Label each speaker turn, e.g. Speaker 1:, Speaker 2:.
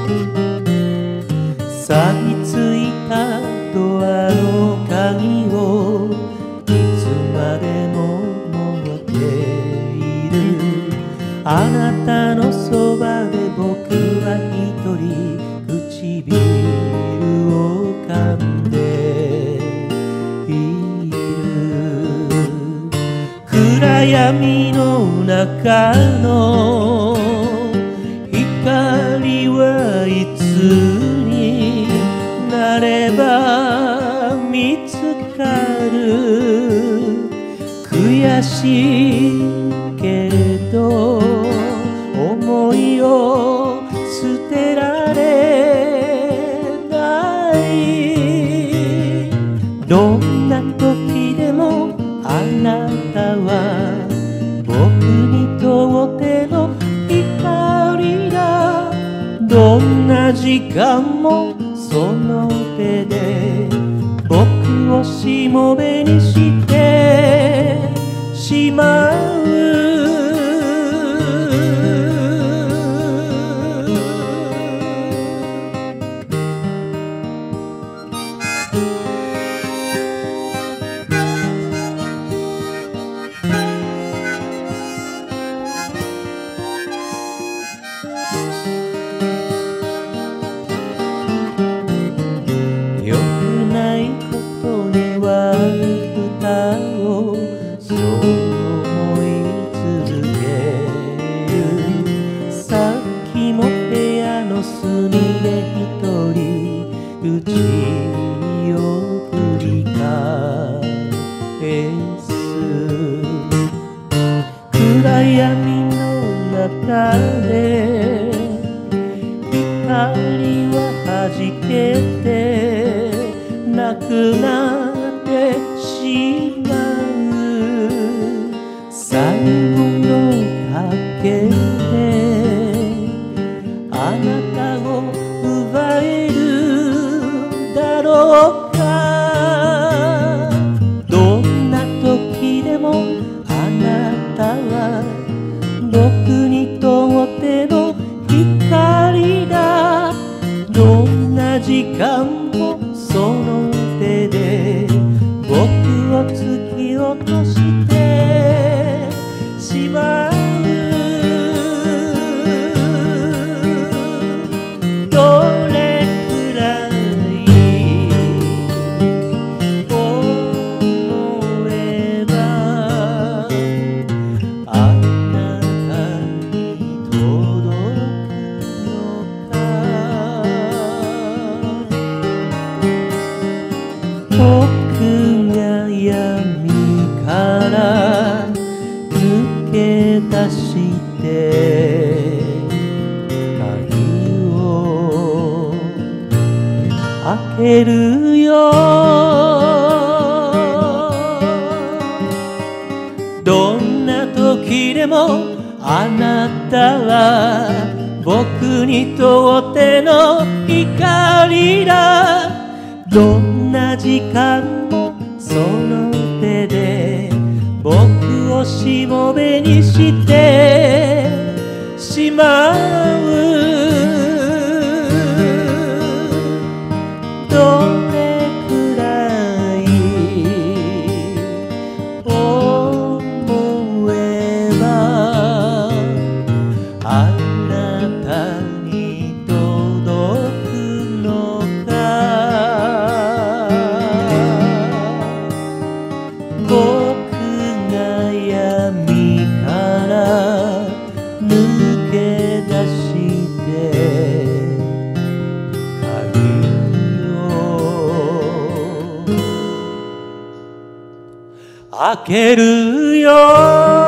Speaker 1: 錆びついたドアの鍵をいつまでも持っている。あなたのそばで僕は一人唇を噛んでいる。暗闇の中の光はいつになれば見つかる。悔しいけれど思いを捨てられない。どんな時でもあなたは僕にとっての光だ。どんな時間もその手で僕をしもべにしてしまう。良くないことには蓋をそう思い続ける。さっきも部屋の隅で一人うちを繰り返す。暗闇の中で光は弾けてなくなってしまう。最後のかけであなたを奪えるだろうか。どんな時でもあなたは僕にとっての光だ。どんな時間もその手で僕を突き落としてしまう。どれくらい思えばあなたに届くのか。僕が闇から抜け出して鍵を開けるよ。どんな時でもあなたは僕にとっての光だ。どんな時間もその手で僕をしもべにしてしまう。どれくらい思えばあなたに届くのか。僕が闇から抜け出して鍵を開けるよ。